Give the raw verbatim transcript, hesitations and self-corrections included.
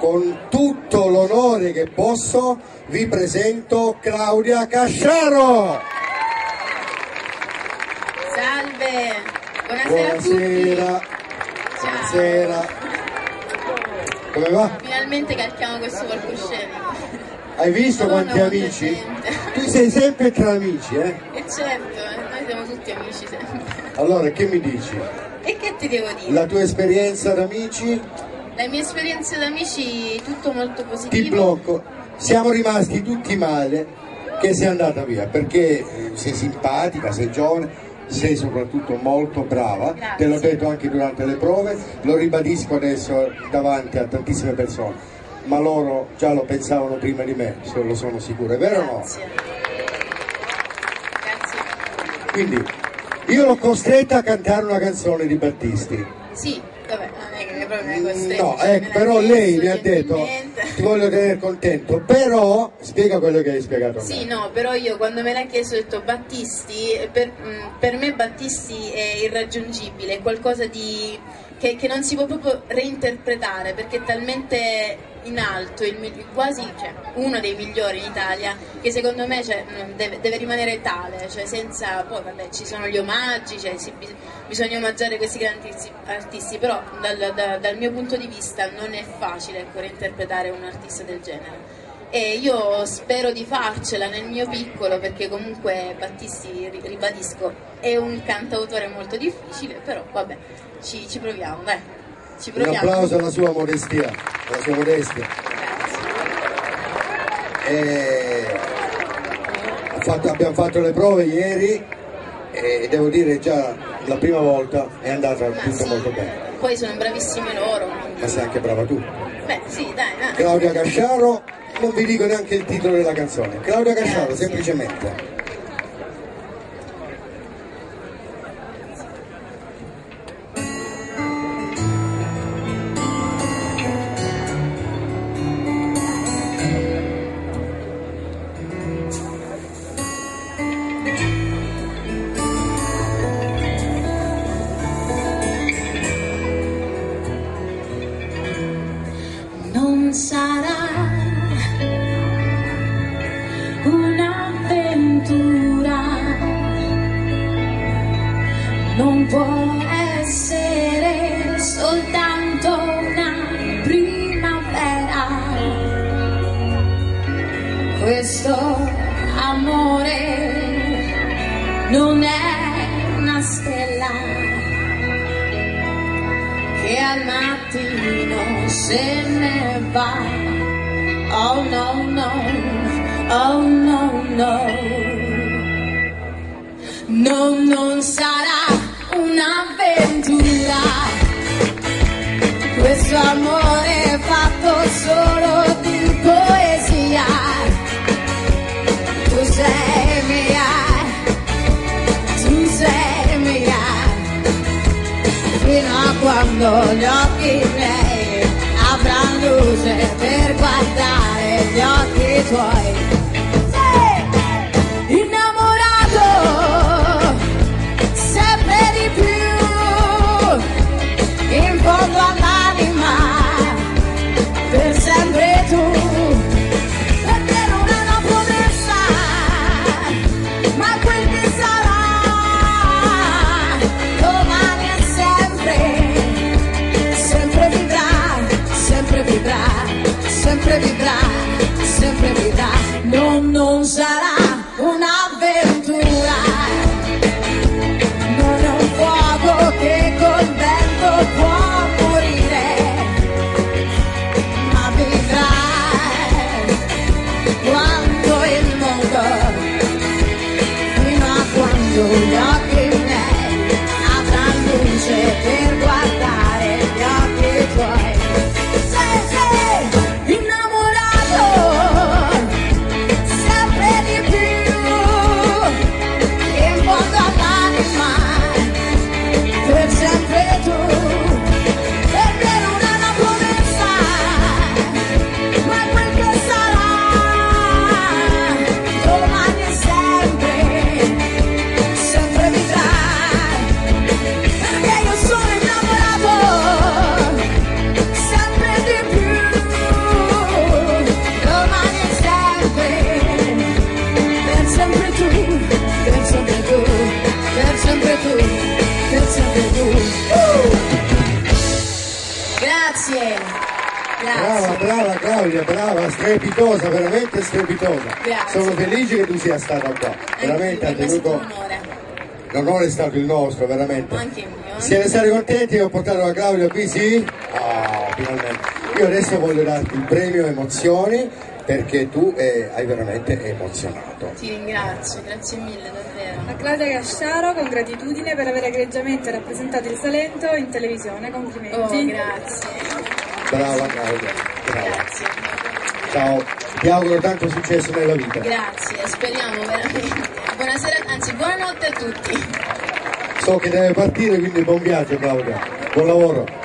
con tutto l'onore che posso vi presento Claudia Casciaro. Salve, buonasera, buonasera a tutti. Buonasera. Come va? Finalmente calchiamo questo palcoscenico. Hai visto Sono quanti amici? contenta. Tu sei sempre tra amici, eh? E certo, noi siamo tutti amici sempre. Allora, che mi dici? E che ti devo dire? La tua esperienza d'amici? La mia esperienza da amici, tutto molto positivo. Ti blocco. Siamo rimasti tutti male che sei andata via, perché sei simpatica, sei giovane, sei soprattutto molto brava. Grazie. Te l'ho detto anche durante le prove, lo ribadisco adesso davanti a tantissime persone. Ma loro già lo pensavano prima di me, se lo sono sicuro, è vero o no? Grazie. Grazie. Quindi io l'ho costretta a cantare una canzone di Battisti. Sì, vabbè, non è che proprio mi hai costretto. No, cioè, ecco, me però l'hai lei chiesto, mi ha detto gentilmente. ti voglio tenere contento, però spiega quello che hai spiegato a me. Sì, no, però io quando me l'ha chiesto ho detto Battisti, per, per me Battisti è irraggiungibile, è qualcosa di, che, che non si può proprio reinterpretare perché è talmente in alto, il, quasi cioè, uno dei migliori in Italia, che secondo me cioè, deve, deve rimanere tale, cioè senza, poi vabbè ci sono gli omaggi, cioè, si, bisogna omaggiare questi grandi artisti, però dal, da, dal mio punto di vista non è facile ecco, reinterpretare un artista del genere. E io spero di farcela nel mio piccolo perché comunque Battisti, ribadisco, è un cantautore molto difficile, però vabbè, ci, ci proviamo, dai, ci proviamo. Un applauso alla sua modestia, alla sua modestia. E... Fatto, abbiamo fatto le prove ieri e devo dire già la prima volta è andata Ma tutto sì, molto bene. poi sono bravissimi loro. Quindi... Ma sei anche brava tu. Beh, sì, dai, dai. Claudia Casciaro, non vi dico neanche il titolo della canzone. Claudia Casciaro, Grazie. semplicemente. Non sarà un'avventura, non può essere soltanto una primavera. Questo amore non è una stella che al mattino se ne va. Oh no no, oh no no. No, non sarà un'avventura, questo amore è fatto solo di poesia. Tu sei mia, tu sei mia, fino a quando gli occhi miei avranno luce per guardare gli occhi tuoi. Sei innamorato sempre di più, in fondo all'anima, per sempre tu, perché non è una promessa, ma quel che sarà domani è sempre, sempre vivrà, sempre vivrà, sempre vivrà, sempre vivrà. Non, non sarà un'avventura, non è un fuoco che col vento può morire, ma vivrai quando il mondo, fino a quando gli occhi miei avranno luce per guardare gli occhi tuoi. Sei, sei innamorato Brava, brava Claudia, brava, strepitosa, veramente strepitosa. Grazie. Sono felice che tu sia stata qua, veramente ha tenuto. Onore. L'onore è stato il nostro, veramente. Anche il mio. Siete stati contenti che ho portato la Claudia qui, sì? Ah, finalmente. Io adesso voglio darti il premio emozioni perché tu eh, hai veramente emozionato. Ti ringrazio, grazie mille davvero. A Claudia Casciaro, con gratitudine per aver egregiamente rappresentato il Salento in televisione, complimenti. Oh, grazie. Brava Claudia, brava. Grazie. Ciao, ti auguro tanto successo nella vita. Grazie, speriamo veramente. Buonasera, anzi buonanotte a tutti. So che deve partire, quindi buon viaggio Claudia, buon lavoro.